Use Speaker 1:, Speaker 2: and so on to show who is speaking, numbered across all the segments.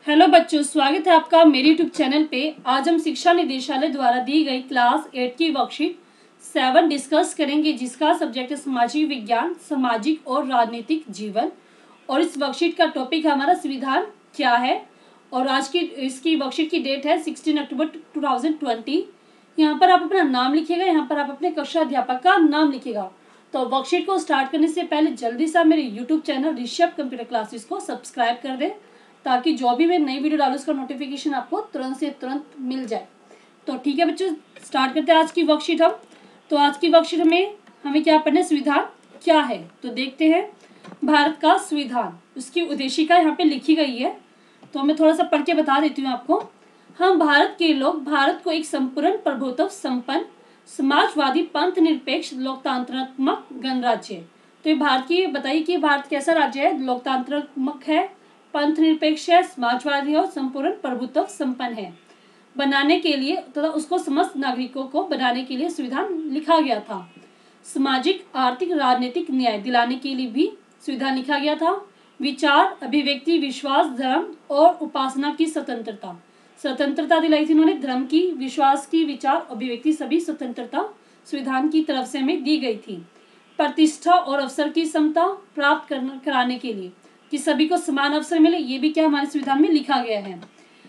Speaker 1: Hello बच्चों, स्वागत है आपका मेरे यूट्यूब चैनल पे। आज हम शिक्षा निदेशालय द्वारा दी गई क्लास 8 की वर्कशीट 7 डिस्कस करेंगे, जिसका सब्जेक्ट है सामाजिक विज्ञान, सामाजिक और राजनीतिक जीवन। और इस वर्कशीट का टॉपिक हमारा संविधान क्या है। और आज की इसकी वर्कशीट की डेट है 16 अक्टूबर 2020। यहाँ पर आप अपना नाम लिखिएगा, यहाँ पर आप अपने कक्षा अध्यापक का नाम लिखिएगा। तो वर्कशीट को स्टार्ट करने से पहले जल्दी से मेरे YouTube channel Rishabh computer classes को सब्सक्राइब कर दें, ताकि जो भी मैं नई वीडियो डालूँ उसका नोटिफिकेशन आपको तुरंत से तुरंत मिल जाए। तो ठीक है बच्चों, स्टार्ट करते हैं आज की वर्कशीट हम। तो आज की वर्कशीट में हमें क्या पढ़ना है, संविधान क्या है। तो देखते हैं भारत का संविधान, उसकी उद्देशिका यहाँ पे लिखी गई है। तो मैं थोड़ा सा पढ़ के बता देती हूँ आपको। हम भारत के लोग भारत को एक संपूर्ण प्रभुत्व संपन्न समाजवादी पंथ निरपेक्ष लोकतांत्रात्मक गणराज्य। तो ये भारत की बताइए कि भारत कैसा राज्य है, लोकतांत्रात्मक है, पंथ निरपेक्ष है, समाजवादी और संपूर्ण प्रभुत्व संपन्न है बनाने के लिए तथा उसको समस्त नागरिकों को बनाने के लिए संविधान लिखा गया था। सामाजिक आर्थिक राजनीतिक न्याय दिलाने के लिए भी संविधान लिखा गया था। विचार अभिव्यक्ति विश्वास धर्म और उपासना की स्वतंत्रता दिलाई थी इन्होंने। धर्म की, विश्वास की, विचार अभिव्यक्ति सभी स्वतंत्रता संविधान की तरफ से हमें दी गई थी। प्रतिष्ठा और अवसर की समता प्राप्त कराने के लिए कि सभी को समान अवसर मिले, ये भी क्या हमारे संविधान में लिखा गया है।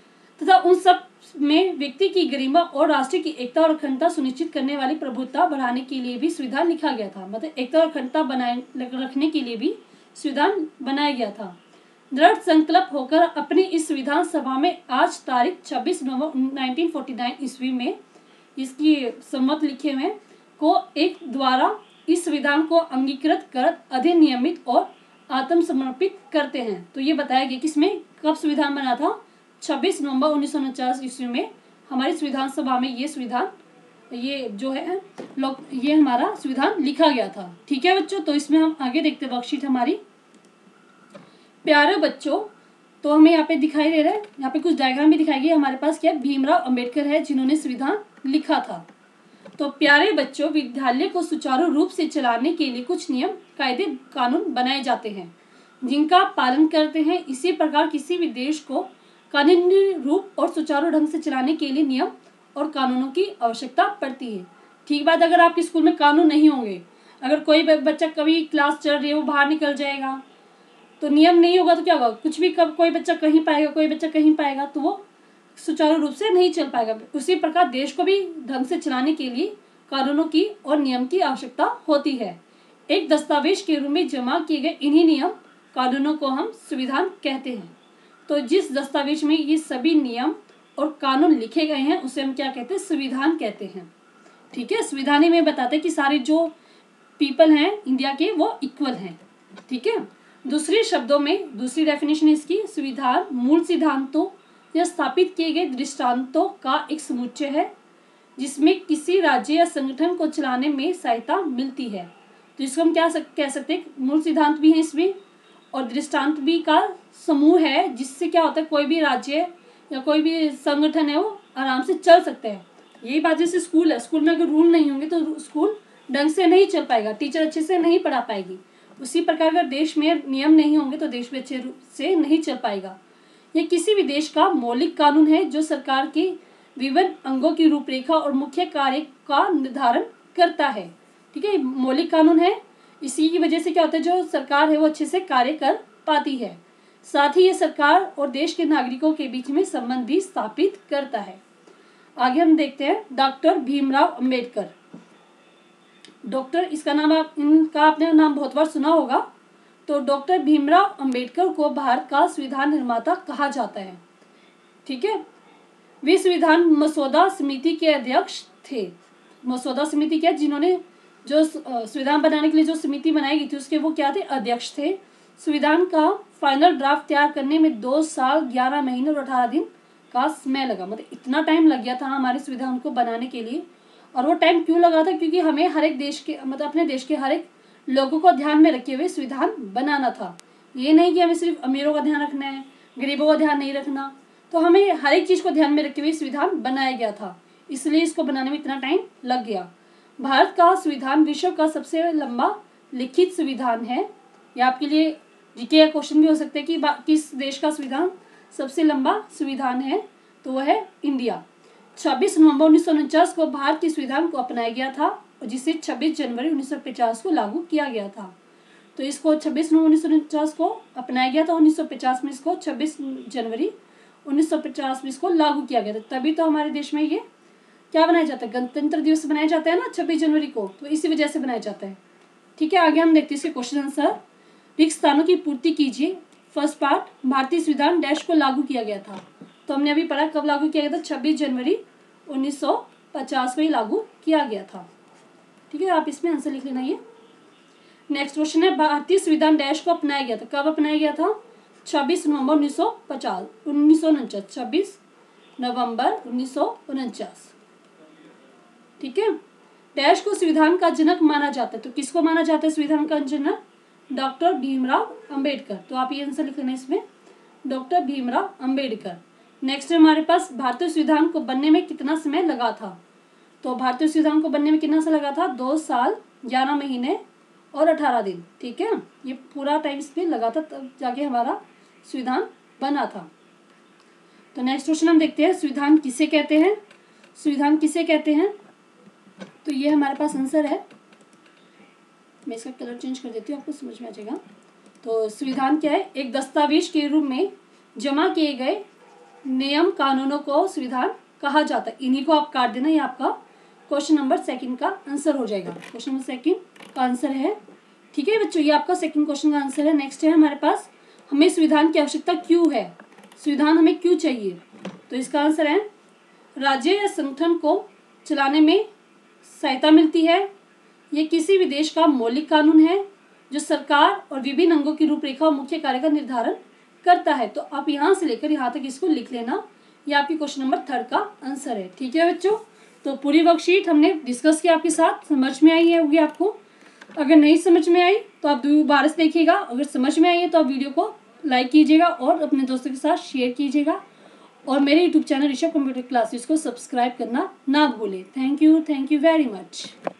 Speaker 1: तथा उन सब में व्यक्ति की गरिमा और राष्ट्र की एकता और अखंडता सुनिश्चित करने वाली प्रभुत्व बढ़ाने के लिए भी संविधान लिखा गया था। मतलब एकता और अखंडता बनाए रखने के लिए भी संविधान बनाया गया था। दृढ़ संकल्प होकर अपनी इस संविधान सभा में आज तारीख 26 नवंबर 1949 ईस्वी में इसकी सम्मत लिखे हुए को एक द्वारा इस संविधान को अंगीकृत कर अधिनियमित और आत्मसमर्पित करते हैं। तो ये बताया गया कि इसमें कब संविधान बना था, 26 नवंबर 1949 ईस्वी में हमारी संविधान सभा में ये संविधान ये जो है ये हमारा संविधान लिखा गया था। ठीक है बच्चों, तो इसमें हम आगे देखते हैं वर्कशीट हमारी। प्यारे बच्चों, तो हमें यहाँ पे दिखाई दे रहा है, यहाँ पे कुछ डायग्राम भी दिखाई गई। हमारे पास क्या भीमराव अंबेडकर है जिन्होंने संविधान लिखा था। तो प्यारे बच्चों, विद्यालय को सुचारू रूप से चलाने के लिए कुछ नियम कायदे कानून बनाए जाते हैं जिनका पालन करते हैं। इसी प्रकार किसी भी देश को कानूनी रूप और सुचारू ढंग से चलाने के लिए नियम और कानूनों की आवश्यकता पड़ती है। ठीक बात, अगर आपके स्कूल में कानून नहीं होंगे, अगर कोई बच्चा कभी क्लास चल रही है वो बाहर निकल जाएगा, तो नियम नहीं होगा तो क्या होगा, कुछ भी कब कोई बच्चा कहीं पाएगा, कोई बच्चा कहीं पाएगा, तो वो सुचारू रूप से नहीं चल पाएगा। उसी प्रकार देश को भी ढंग से चलाने के लिए कानूनों की और नियम की आवश्यकता होती है। एक दस्तावेज के रूप में जमा किए गए इन्हीं नियम कानूनों को हम संविधान कहते हैं। तो जिस दस्तावेज में ये सभी नियम और कानून लिखे गए हैं उसे हम क्या कहते हैं, संविधान कहते हैं। ठीक है, संविधान ही में बताते हैं कि सारे जो पीपल हैं इंडिया के वो इक्वल हैं। ठीक है, दूसरे शब्दों में दूसरी डेफिनेशन इसकी, संविधान मूल सिद्धांतों या स्थापित किए गए दृष्टांतों का एक समुच्चय है जिसमें किसी राज्य या संगठन को चलाने में सहायता मिलती है। तो इसको हम क्या कह सकते हैं, मूल सिद्धांत भी है इसमें और दृष्टांत भी का समूह है, जिससे क्या होता है कोई भी राज्य या कोई भी संगठन है वो आराम से चल सकते हैं। यही बात जैसे स्कूल है, स्कूल में अगर रूल नहीं होंगे तो स्कूल ढंग से नहीं चल पाएगा, टीचर अच्छे से नहीं पढ़ा पाएगी। उसी प्रकार अगर देश में नियम नहीं होंगे तो देश भी अच्छे रूप से नहीं चल पाएगा। यह किसी भी देश का मौलिक कानून है जो सरकार के विभिन्न अंगों की रूपरेखा और मुख्य कार्य का निर्धारण करता है। ठीक है, मौलिक कानून है, इसी की वजह से क्या होता है जो सरकार है वो अच्छे से कार्य कर पाती है। साथ ही ये सरकार और देश के नागरिकों के बीच में संबंध भी स्थापित करता है। आगे हम देखते हैं डॉक्टर भीमराव अंबेडकर। डॉक्टर, इसका नाम इनका आपने नाम बहुत बार सुना होगा। तो डॉक्टर भीमराव अंबेडकर को भारत का संविधान निर्माता कहा जाता है। ठीक है, वे संविधान मसौदा समिति के अध्यक्ष थे। मसौदा समिति क्या, जिन्होंने जो संविधान बनाने के लिए जो समिति बनाई गई थी उसके वो क्या थे, अध्यक्ष थे। संविधान का फाइनल ड्राफ्ट तैयार करने में 2 साल 11 महीने और 18 दिन का समय लगा। मतलब इतना टाइम लग गया था हमारे संविधान को बनाने के लिए। और वो टाइम क्यों लगा था, क्योंकि हमें हर एक देश के मतलब अपने देश के हर एक लोगों को ध्यान में रखे हुए संविधान बनाना था। ये नहीं कि हमें सिर्फ अमीरों का ध्यान रखना है, गरीबों का ध्यान नहीं रखना। तो हमें हर एक चीज़ को ध्यान में रखे हुए संविधान बनाया गया था, इसलिए इसको बनाने में इतना टाइम लग गया। भारत का संविधान विश्व का सबसे लंबा लिखित संविधान है। ये आपके लिए जीके का क्वेश्चन भी हो सकता है कि किस देश का संविधान सबसे लंबा संविधान है तो वह है इंडिया। 26 नवंबर 1949 को भारत के संविधान को अपनाया गया था और जिसे 26 जनवरी 1950 को लागू किया गया था। तो इसको 26 नवंबर 1949 को अपनाया गया था, 1950 में इसको 26 जनवरी 1950 में इसको लागू किया गया था। तभी तो हमारे देश में ये क्या बनाया जाता है, गणतंत्र दिवस बनाया जाता है ना 26 जनवरी को, तो इसी वजह से बनाया जाता है। ठीक है, आगे हम देखते हैं इसके क्वेश्चन आंसर। रिक्त स्थानों की पूर्ति कीजिए। फर्स्ट पार्ट, भारतीय संविधान डैश को लागू किया गया था। तो हमने अभी पढ़ा कब लागू किया गया था, 26 जनवरी 1950 को ही लागू किया गया था। ठीक है, आप इसमें आंसर लिख लेना ये। नेक्स्ट क्वेश्चन है, भारतीय संविधान डैश को अपनाया गया था। कब अपनाया गया था, 26 नवंबर 1949। 26 नवंबर 1949। ठीक है, डैश को संविधान का जनक माना जाता है। तो किसको माना जाता है संविधान का जनक, डॉक्टर भीमराव अंबेडकर। तो आप ये आंसर लिख लेना इसमें, डॉक्टर भीमराव अंबेडकर। नेक्स्ट है हमारे पास, भारतीय संविधान को बनने में कितना समय लगा था। तो भारतीय संविधान को बनने में कितना समय लगा था, 2 साल 11 महीने और 18 दिन। ठीक है, ये पूरा टाइम इस पर लगा था, तब जाके हमारा संविधान बना था। तो नेक्स्ट क्वेश्चन हम देखते हैं, संविधान किसे कहते हैं। संविधान किसे कहते हैं, तो ये हमारे पास आंसर है। मैं इसका कलर चेंज कर देती हूँ, आपको समझ में आ जाएगा। तो संविधान क्या है, एक दस्तावेज के रूप में जमा किए गए नियम कानूनों को संविधान कहा जाता है। इन्हीं को आप काट देना, ये आपका क्वेश्चन नंबर 2 का आंसर हो जाएगा। क्वेश्चन नंबर 2 का आंसर है। ठीक है बच्चों, ये आपका 2 क्वेश्चन का आंसर है। नेक्स्ट है हमारे पास, हमें संविधान की आवश्यकता क्यों है, संविधान हमें क्यों चाहिए। तो इसका आंसर है, राज्य या संगठन को चलाने में सहायता मिलती है। ये किसी भी देश का मौलिक कानून है जो सरकार और विभिन्न अंगों की रूपरेखा और मुख्य कार्य का निर्धारण करता है। तो आप यहाँ से लेकर यहाँ तक इसको लिख लेना, ये आपकी क्वेश्चन नंबर 3 का आंसर है। ठीक है बच्चों, तो पूरी वर्कशीट हमने डिस्कस किया आपके साथ, समझ में आई है होगी आपको। अगर नहीं समझ में आई तो आप दोबारा से देखिएगा, अगर समझ में आई है तो आप वीडियो को लाइक कीजिएगा और अपने दोस्तों के साथ शेयर कीजिएगा। और मेरे YouTube channel Rishabh computer classes को सब्सक्राइब करना ना भूलें। Thank you very much.